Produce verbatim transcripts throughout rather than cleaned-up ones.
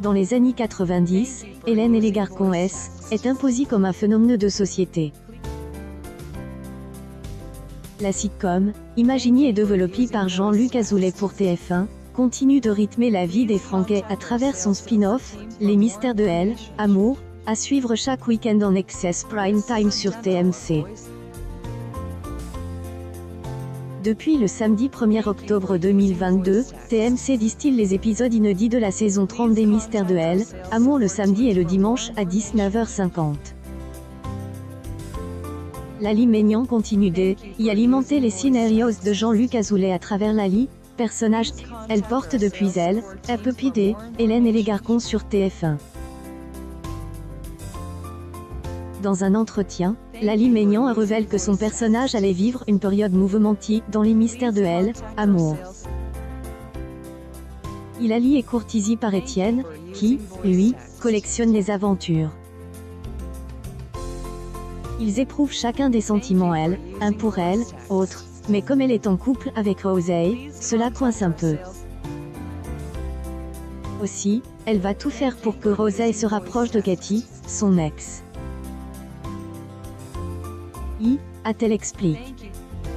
Dans les années quatre-vingt-dix, Hélène et les Garçons S est imposée comme un phénomène de société. La sitcom, imaginée et développée par Jean-Luc Azoulay pour T F un, continue de rythmer la vie des Franquets à travers son spin-off, Les Mystères de Elle, Amour, à suivre chaque week-end en Access Prime Time sur T M C. Depuis le samedi premier octobre deux mille vingt-deux, T M C distille les épisodes inédits de la saison trente des Mystères de Elle, Amour le samedi et le dimanche à dix-neuf heures cinquante. Lali Maignan continue de y alimenter les scénarios de Jean-Luc Azoulay à travers Lali, personnage elle porte depuis elle, a Puppy D, Hélène et les Garçons sur T F un. Dans un entretien, Lali Maignan révèle que son personnage allait vivre une période mouvementée dans les Mystères de Elle, Amour. Il allie est courtisé par Étienne, qui, lui, collectionne les aventures. Ils éprouvent chacun des sentiments elle, un pour elle, autre, mais comme elle est en couple avec Rosé, cela coince un peu. Aussi, elle va tout faire pour que Rosé se rapproche de Cathy, son ex. I, a-t-elle explique.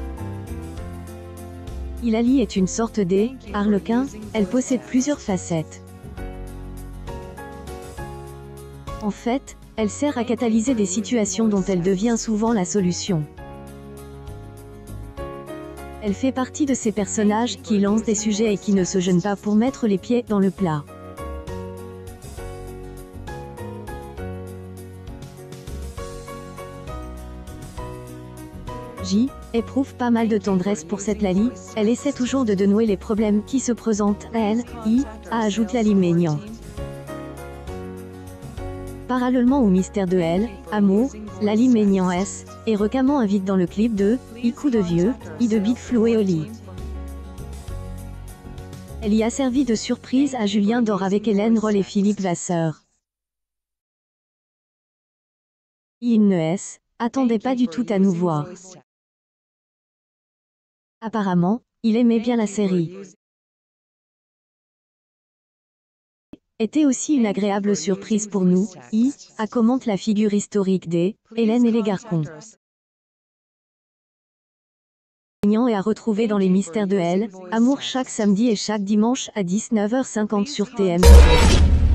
Hilali est une sorte d' harlequin, elle possède plusieurs facettes. En fait, elle sert à catalyser des situations dont elle devient souvent la solution. Elle fait partie de ces personnages qui lancent des sujets et qui ne se gênent pas pour mettre les pieds dans le plat. J éprouve pas mal de tendresse pour cette Lali, elle essaie toujours de dénouer les problèmes qui se présentent à elle, I, a ajoute Lali Maignan. Parallèlement au Mystère de Elle, Amour, Lali Maignan S est récemment invite dans le clip de I coup de vieux, I de Big Flo et Oli. Elle y a servi de surprise à Julien Doré avec Hélène Roll et Philippe Vasseur. I ne S attendait pas du tout à nous voir. Apparemment, il aimait bien la série. Était aussi une agréable surprise pour nous, I, a commente la figure historique des Hélène et les Garçons. Maignan est à retrouver dans les Mystères de Elle, Amour chaque samedi et chaque dimanche à dix-neuf heures cinquante sur T M C.